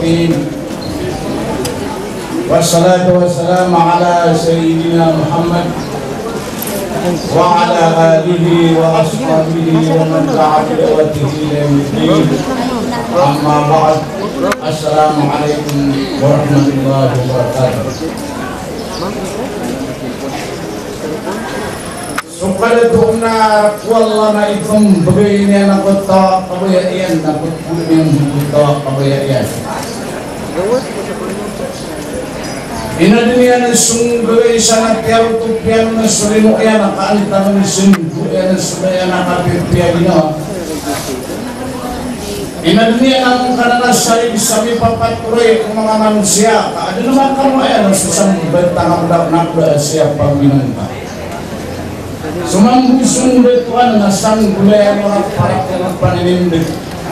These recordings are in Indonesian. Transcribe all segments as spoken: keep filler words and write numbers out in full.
الرحيم والصلاة والسلام على سيدنا محمد وعلى آله وأصحابه ومن دعا بدعوته إلى يوم الدين. أما بعد، السلام عليكم ورحمة الله وبركاته. Supaya doa wallah na ikum begini nak kota kebayaan nak punya kota kebayaan. Ina dunia na sungguh sana tiap tu pian na surimu ya nak kali tangan sungguh ya na supaya nak kapit pian ina. Ina dunia na karena sari sami papat proyek mga manusia. Ada nama kamu ya na susah bertangan dak nak siapa minum. Sumang busung betuan nasang gulay orang para pananim dek.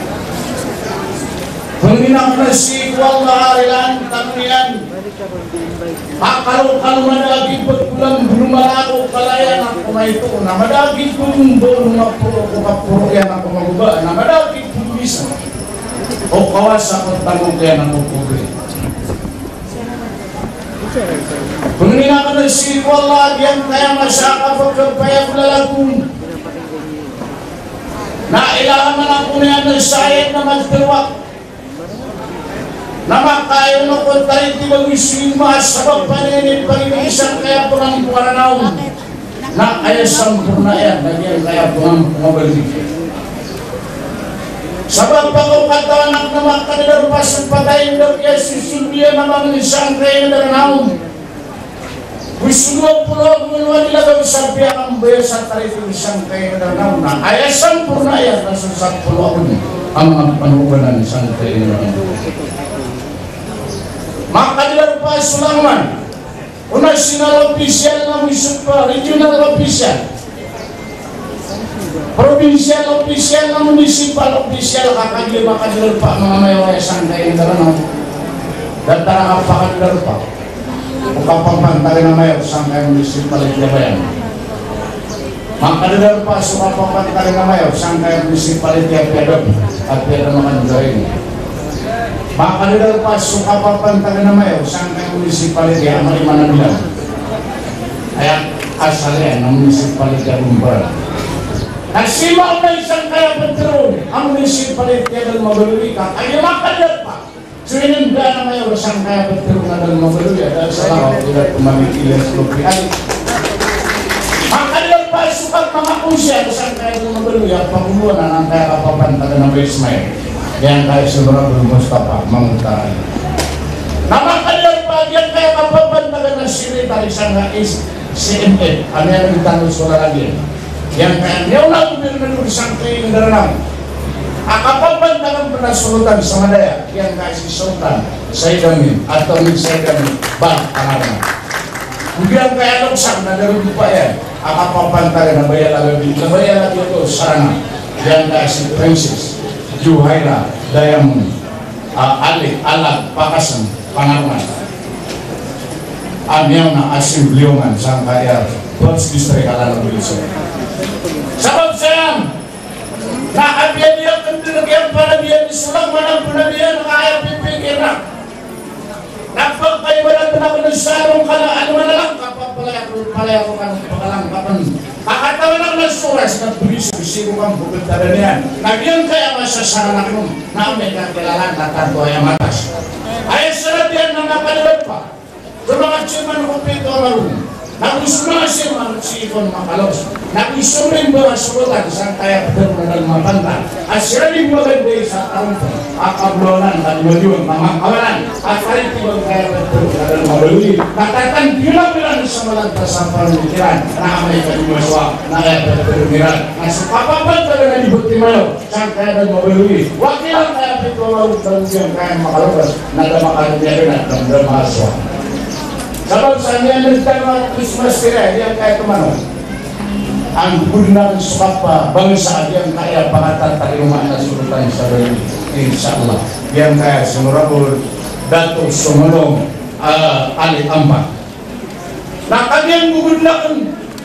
Penginang nasi wallah arilan tamian. Kalau kalau madagi betulan belum malaku kalayan aku itu. Nama dagi pun belum aku kapur yang aku mengubah. Nama dagi pun bisa. Oh kawasan tanggung yang aku kubri. Penginang nasi wallah yang kaya masyarakat berkepaya Lalag. Na ilahan manapun yang saya nama terwak. Nama kayo na ko tayo tibag-iswing masabag paninit pag-iisang kaya po ng puwaranaw. Na kaya sampurna yan, nagyan kaya po ng pumabalik. Sabag pag-o katawanak na makadadar pasang patayin daw kaya susubiyan naman isang kaya na daranaw. Wisuluang pulo kumunuan nila daw sabi ang bayo sa tarito isang kaya na daranaw na kaya sampurna yan na sa pulo ang magpanubanan isang kaya na daranaw. Maka dilakukan Sultanate, nasional official namun super regional official, provinsial official namun municipal official kakak dia maka dilakukan mengamai santai yang terang dan tarang apa kan dilakukan, bukan pemantau namanya santai municipal itu bayang. Maka dilakukan suka pemantau namanya santai municipal itu apa apa yang makan join. Maka dia lepas suka papan tangan nama ya, sangkai municipality amal mana bilang, ayat asalnya nama municipality Ambasador. Nasimak na isang kaya betul, ang municipality adalah Baloi ka, ay maka dia lepas. So ini dia nama ya, sangkai betul adalah Baloi adalah salah tidak pemilihan seluruh. Maka dia lepas suka mga usia, sangkai adalah Baloi, ya pembunuhan ang kaya papan tangan nama Ismail. Yang kaya seberapa belum Mustafa mengutarakan. Nama kalian bagian kayak apa bantakan nasiri dari sana is C M E. Kami yang ditanggung saudara lagi. Yang kayak dia ulang bil-bil sampai ngerenang. Apa bantakan pernah sultan sama daya. Yang kayak si sultan saya kami atau min saya kami bang anak-anak. Kemudian kayak doksan ada lupa ya. Apa bantakan bayar lagi bayar lagi itu sarana. Yang kayak si princess Juhaira, Diamond, uh, Ali, Alag, Pakasan, Panarman, Aminola, Asim, Liongan, Sangkaya, Bos distrik Lalag Wilson. Sabab sayang, na abiyan dia kendiragyan pada dia disulang manang penabihan kaya pipikir na. Napag kayo ba na pinag-nasarong ka na ano na lang kapag palaya ko ka ng pagalang kapan. Kakatawa lang ng suras na tulis-tusigo kang bukod na rin. Nagyan kaya masasaranak nung na may kakilalan na tanto ay matas. Ay sarap yan na napalibad pa. Kung mga tsiman ko pito marunong. Nagusto na siya mga si Ikon Makalos. Nagusto rin ba sultan sa kaya betul na mabanta. At sila rin maganda sa taon po. Akablonan at malyun, mga kawalan. At parin tibang kaya betul na mabalui. Natatan bilang-bilang sa malagpas sa panikiran na amay kalimaswa na kaya betul miran. Nasa papapanta na nalibuti mayo sa kaya betul mabalui. Wakilang kaya betul mabalui yung kaya makalabas na damakalimutin at damdamaswa. Sabab sa niya nagtama Christmas kaya yang kaya tumano ang gudang sukapa bangsa yang kaya pangatatariman na sultan sa Baloi insyaAllah yang kaya sumurabul Datu sumulong uh, Alangca na kanyang gugudlaan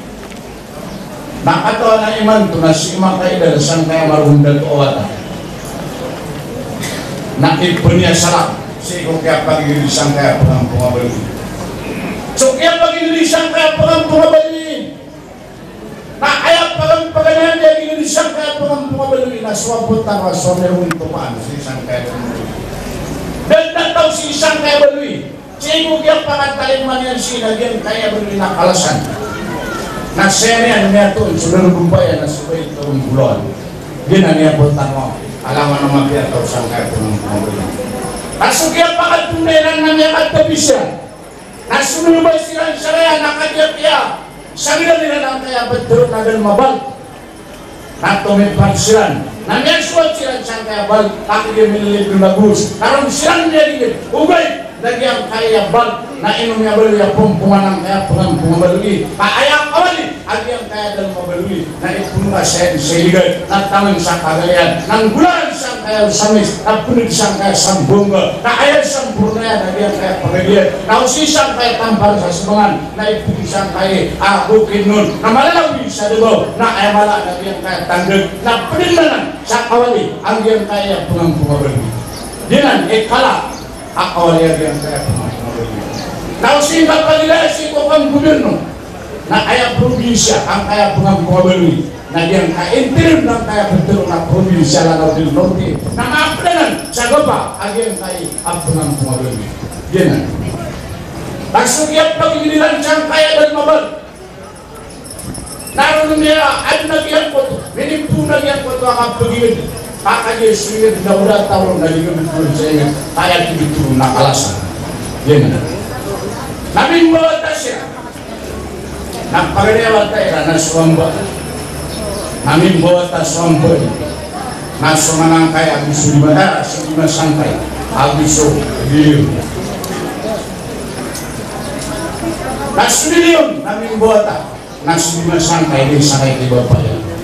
nakatawa na iman to na si Ima Kaidal sang kaya marundag o wata nakipun niya sarap si kung kaya pag-ilisang kaya pengampung Baloi. So kaya pag-ilisang kaya pengampung Baloi. Na ayat pag-paganahan dia ilisang kaya pengampung Baloi na swabot ang wasonerong tumaan si isang kaya Baloi. Dan nataw si isang kaya Baloi. Si kung kaya pangatalin man yan si nagyan kaya Baloi na kalasan. Na serian niya ito, sudah lumpaya na subay turun bulan. Gina niya puntan mo. Alaman naman kaya ito sang kaya pengampung Baloi. Kaso kaya pakatunainan na niya katabisya. Nasunubay sila sa kaya nakadya-kya. Sabihan nila lang kaya betul na dan mabal. Natumipag sila. Nangyasuat sila sa kaya bal. Taki dia mililit ng bagus. Karang sila niya dikit. Ugay. Nagyang kaya bal. Na inom niya Baloi. Pumpungan ng kaya pengampung Baloi. Kaayang awali. Agyang kaya dan mabaloi. Na ipunga sa seligay. Natamang sa kagayan. Nang bulan sa kaya samis. Napunit sa kaya sambunga. Kaayang sampurnaya. Nagyang kaya pagadian. Nausisang kaya tampar sa semangan. Na ipunisang kaya abukin nun. Na malalawi sa dugo. Na ayamala. Nagyang kaya tanggal. Na penindanan sa awali. Agyang kaya pengampung Baloi. Dinan ikala. Awali agyang kaya pengampung Baloi. Nausingkat pagila si kokang gubernur. Na kaya probinsya ang kaya pengampung Baloi na diyang ka-interim ng kaya betul na probinsya Lalag del Norte na maaplanan sa gaba agyang kaya ang pengampung Baloi. Yan. Nagsugiyat pag-inilan siyang kaya dan mabal. Naroon niya at nagyan ko ito. Minimpunan yan ko ito ang pag-ibig. Kakaya suyad na ulat taon na ligamit ko sa inyo kaya tibituro na kalasan. Yan. Naming mawata siya. Nagpagarewa tayo na suwamba. Namin buhat na suwamba. Nasumanang kaya abiso di bandara, sige masangkay. Abiso, biliyon. Nasbiliyon, namin buhat na. Nasubi masangkay, din sakay kay Bapak.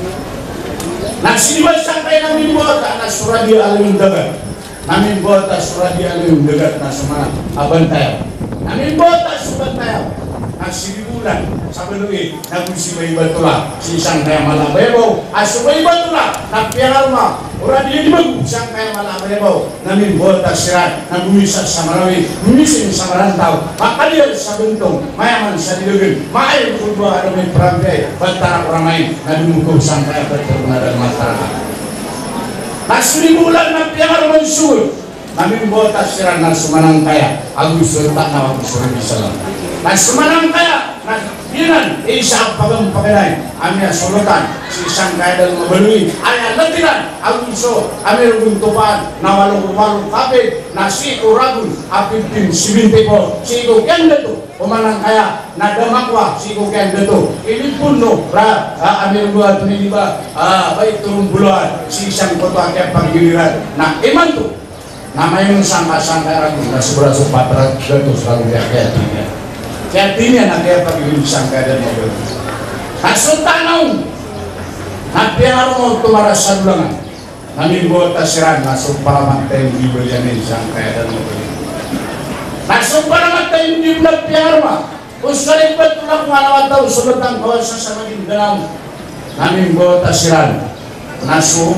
Nasubi masangkay namin buhat na, nasuradi alim dagat. Namin buhat na suradi alim dagat na sumanang abantay. Namin buhat na subantay. Nagsilibulan sa Baloi, nagusibay batula, si isang kaya malabayabaw, asubay batula, nagpiyangal mo, ura di mag, isang kaya malabayabaw, namin buwata siya, nagumisat sa Marawi, gumising sa Marantaw, makaliyal sa Bentong, mayaman sa Dilugin, maayang kulba, ano may prangkay, bantara kuramay, nadumukaw sang kaya betul na dan masyarakat. Nagsilibulan, nagpiyangal mo yung namin buwata siya, nasumanang kaya, agusur tak na agusur bisa lang. Nah semanang kaya, nah dinan isa pagang paganay, amya sulutan, si isang kaya dalam Baloi, ayah letiran, aguso, amir guntupan, nawalong walong kapit, nasi uragun, apit tim sibinte ko, si iko kian deto, pemanang kaya, nadamakwa, si iko kian deto, ini pun no, ra, amir buat ini ba, ah baik turun buluan, si isang koto akyat pagiliran, nah iman tu, nama yung sangka-sangka ragu, nah sebelah supatra, deto selalu diakyat ini. Kaya tinya na kaya pag-ilisang kaya dan mobil. Nagsultanaw, nagpiyaro mo tumaras sa dulangan. Namin buhat asiran, nasumparaman tayong bibel yan isang kaya dan mobil. Nasumparaman tayong bibel nagpiyaro mo. Kung saling ba tulak malawan daw, sunod ang kawasan sa maging ganaw. Namin buhat asiran, nasu,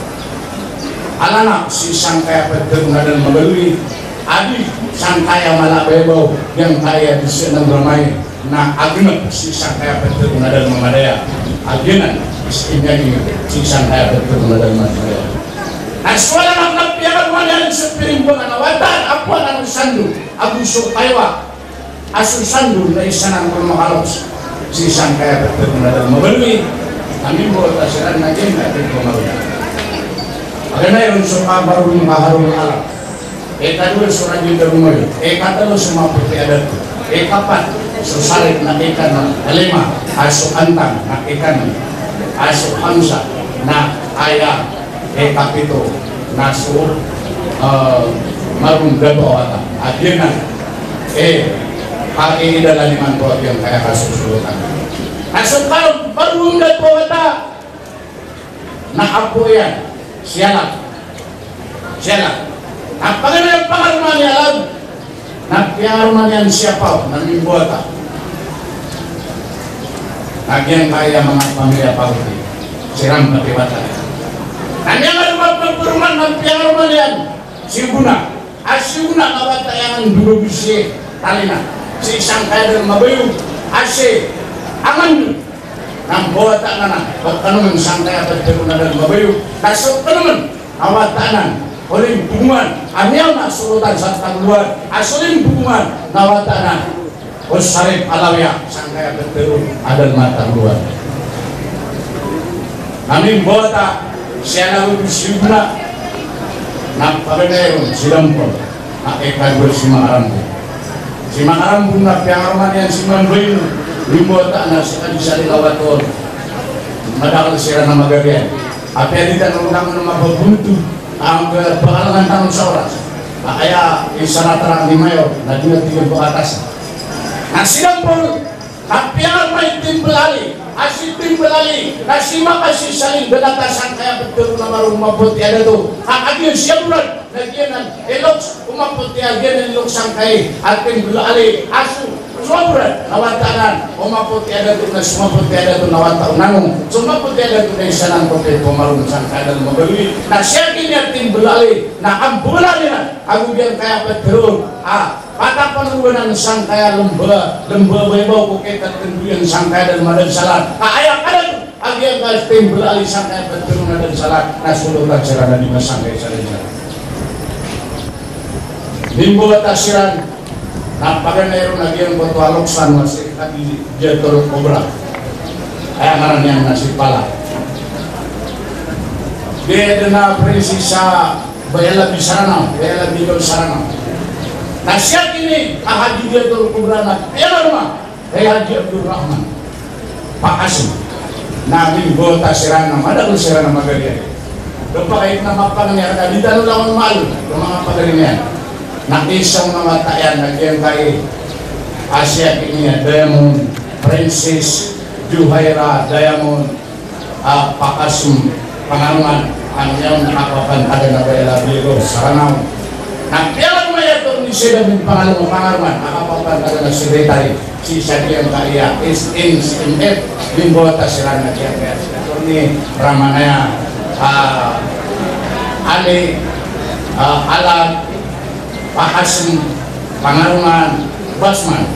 alanak si isang kaya pagdating na dan Baloi. Adi sang kaya malabayabaw yang kaya di senang ramai na agimat si sang kaya betul na dan mamadaya aginan istinya ni si sang kaya betul na dan mamadaya aswala nak napiakan mana sepiring bunga nawatan apa nang sandu abu sukaiwa asu sandu na isanang permakalos si sang kaya betul na dan mamadaya kami buat asiran lagi nggak ada pemerintah agana yung sukabaru maharul alam. Eka dulu surah di rumah, eka telu semua putih adat, eka pat susalit na ikan na lima, asu antang na ikan, asu hamsa na ayah, eka pito na sur marung gato ata, adinan, eh hari ini adalah lima buat yang kayak kasus sultan. Asu kalau marung gato ata, na apo yan, sialat, sialat. Apakah yang pangarman Lalag? Nagpiarman yan siapa? Nanimbuata. Nagyang kaya mga pamilya pauti. Siram katiwata. Nagyang ano magpagpurman? Nagpiarman yan. Si Buna. asyuna nawata yang dulu bisi talina si isang kaya dan mabayu asy aman nang bawa tangan bakal sangkai apa teruna dan mabayu kasut teman awat tanan oleh hubungan anyal nak Sultan Sultan luar asalin hubungan nawat tanan usarif alawiyah sangkai apa terun ada mata luar kami bawa tak siapa itu siapa nak pabendero silampol nak ikan bersimaran simaran pun nak piangaran yang siman belu limbo tak nasi adi sari lawator madal sira nama garian apa yang tidak undang nama berbuntu angker pengalaman tangan seorang ayah isyarat terang di mayo nah dia tiga ke atas nah silampol nak piangaran tim belali asyik tim belali nasi makasih saling benatasan kayak betul nama rumah putih ada tuh hak agian siap bulan nagianan elok rumah putih agian elok sangkai ating belali asu semua bulan nawatanan rumah putih ada tuh nasi semua putih ada tuh nawata unangung semua putih ada tuh dari sana putih pemarun sangkai dan membeli nasi agian tim belali nah ambulannya aku biar kayak betul ah pada penurunan sangkaya lembah lembah bebau kuketat kendurian sangkaya dan madan salat ayat ada tuh agian kas tim beralih sangkaya penurunan dan salat nasulutan serana di masangkaya saling limbo tasiran nampakan air nagian koto aloksan masih tadi jatuh kobra ayat ngaran yang nasi pala dia dena presisa bayala bisarana bayala bidol sarana nasihat ini Haji Abdul Kubrana piala rumah Haji Abdul Rahman Pak Asim Nabi Bota Serana ada pun Serana Magaria lupa kait nama apa yang ada di dalam lawan malu rumah apa dari ini nak isang nama tayan yang kait Asia ini Diamond Princess Juhaira Diamond uh, Pak Asim Pangaruman hanya menakapan ada nabayala biru Saranau nah piala rumah itu sudah menpangalan pengaruman apa-apa adalah sekretari si Sadiam Karya S N C M F limbo tasirana kian-kian ini Ramanaya Ali Alag Pak Hasim Pangaruman Basman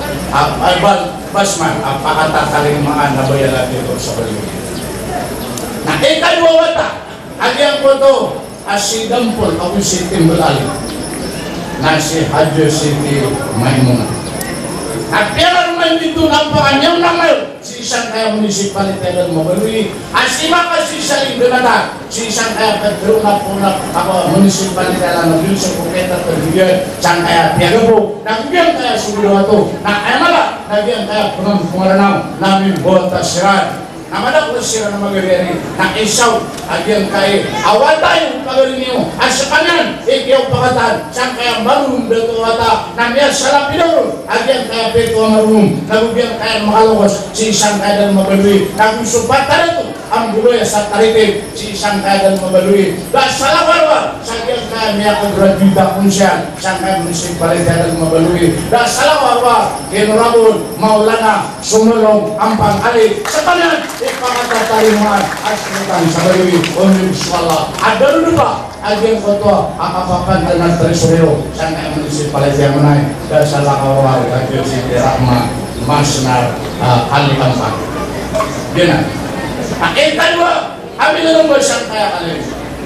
Basman apa kata kalimaan nabaya lagi itu sebelumnya nah ikan dua watak ada yang foto asli dampul aku si timbul alih nasi Haji Siti Maimunah tapi yang main itu nampaknya namanya si isang kaya munisipalitas dan membeli asli maka si saling benada si isang kaya teruna puna apa munisipalitas dan membeli sepuketa terbiar sang kaya piagapo nabiang kaya subidawato nah emala nabiang kaya penang pengaranau namin bota sirat namada ko sira na magagari na isaw agian kay awatay pagarinyo asakanan ikiyaw pakatan sang kaya marunong dato wata namya salapidor agian kaya peto marunong nagubiang kaya makalawas si isang kaya dan mabalui nagusupatan ito ang buloy sa taritib si isang kaya dan mabalui da salawarwa sa agian kaya miya kagraduita kunsyan sang kaya munisipalidad dan mabalui da salawarwa Generabon Maulana Sumulong Ampang Ali sa kanan ipakatariman aslitan sa Baloi Omim Swalla ada dulu pak agen foto akapakan dengan tresorero sang munisipalitas yang menai dan salah awal Haji Siti Rahma Masnar Ali Ampang dia nah kita dua ambil lomba sang kaya kali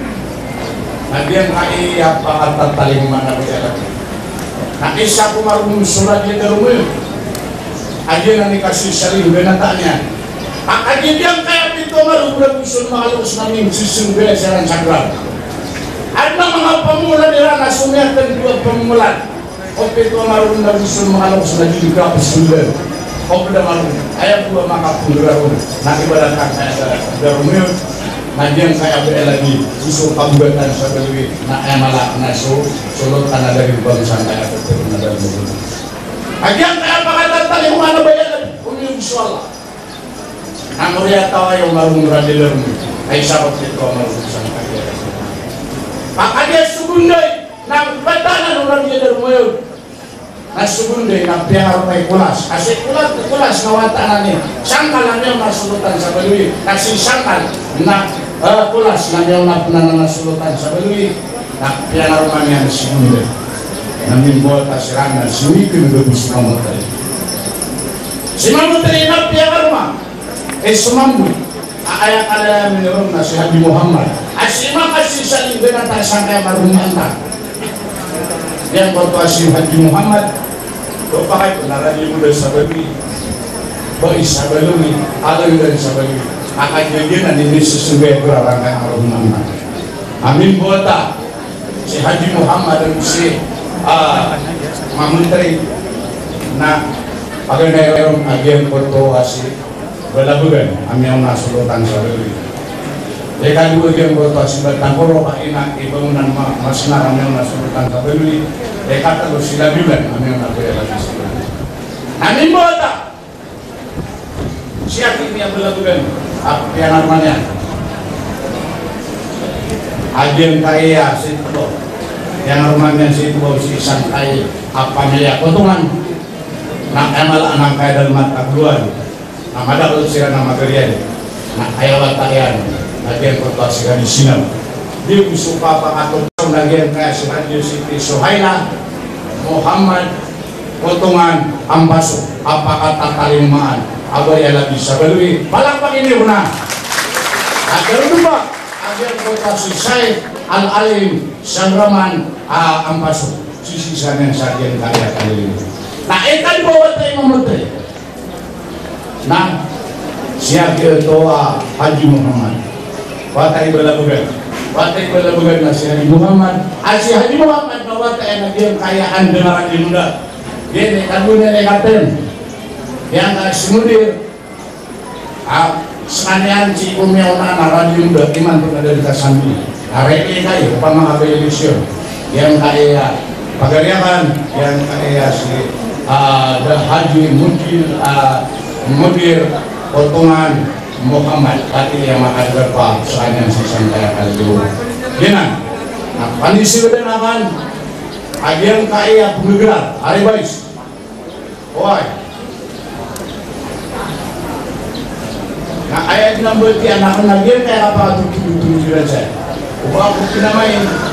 agen kai apa kata taling mana berjalan nah isa kumarung surat di rumah agen yang dikasih sering benatanya agen yang kaya itu baru berusul mahalus namin susun bela jalan cakra ada mga pemula di rana sumia dan dua pemula oke itu baru berusul mahalus lagi juga pesudah oke dah malu ayat dua maka penggerak nak ibaratkan saya darumil najian saya bela lagi susul pembuatan sebelum nak emala nasu solo tanah dari bangsa kaya betul dari mulut agen kaya pakatan tali mana bayar umum insyaallah Namuria tawa yung marunong radiler mo ay sarap nito ang marunong sa kanya. Maka dia sugunday na batanan ng radiler mo yun. Na sugunday na piyar may kulas. Kasi kulat kulas na watanan niya. Sangkal na niya masulutan sa Baloi. Kasi sangkal na uh, kulas na niya na nasulutan sa Baloi. Na piyar man niya na sugunday. namin buat asirangan sini kemudian si mamutri si mamutri nak piang rumah eh semambu ayat ada menurut nasi Haji Muhammad asima kasih saling dengan tak sangka baru mantan yang berkuasa Haji Muhammad bapak itu narasi muda sabari bayi sabari ada dari sabari akan jadi nanti sesungguhnya berarangkan baru mantan amin buata si Haji Muhammad dan si Mamutri na agar nayon agen berkuasa belabugan amin na Sultan sabari Eka dua yang berkuasa bertangkoro pak ina bangunan masna amin na Sultan sabari Eka terus sila bulan amin na bela amin buata siapa ini yang belabugan apa yang namanya agen kaya situ yang rumahnya situ si sangkai apa ya potongan nak emal anak kaya dalam mata keluar nama ada usiran nama kalian nak kaya watayan agen pertuasikan di sini dia musuh papa atau agen kaya sebagai Siti Suhaila Muhammad potongan Ambasador apa kata kalimaan apa yang lagi sabari palak ini benar agar lupa agar pertuasi saya Al-Alim Enthronement Ambasador sisi sana yang sajian karya kali ini nah ikan bawa tayo Mamutri nah siap doa Haji Muhammad watay balabugan watay balabugan na si Haji Muhammad at si Haji Muhammad na watay na diyang kayaan dengaran di muda yan ay kagunan ay katen yang simudir ah sekalian si umiyaw na naradi muda iman pun ada di kasambi areke kayo pamakabelisyon yang kaya pagariakan yang kaya si uh, Haji Mudir uh, Mudir potongan Muhammad tadi yang makan berpa soalnya sisang kaya kali dulu gina nah kondisi udah akan agen kaya penggerak hari bais woi nah ayat enam berarti anak anak dia kayak apa tuh tuh tuh saya ubah aku pinamain